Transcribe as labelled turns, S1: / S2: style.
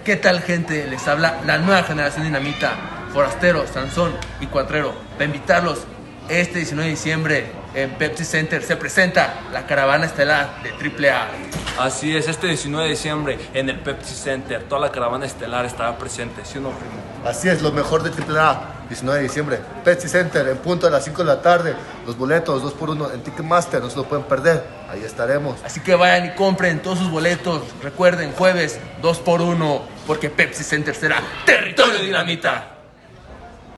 S1: ¿Qué tal, gente? Les habla la nueva generación dinamita, Forastero, Sansón y Cuatrero, para invitarlos este 19 de diciembre en Pepsi Center. Se presenta la caravana estelar de AAA.
S2: Así es, este 19 de diciembre en el Pepsi Center, toda la caravana estelar estará presente, ¿sí o no, primo?
S3: Así es, lo mejor de AAA, 19 de diciembre, Pepsi Center, en punto a las 5 de la tarde. Los boletos 2x1 en Ticketmaster, no se lo pueden perder, ahí estaremos.
S1: Así que vayan y compren todos sus boletos. Recuerden, jueves 2x1, porque Pepsi Center será territorio dinamita.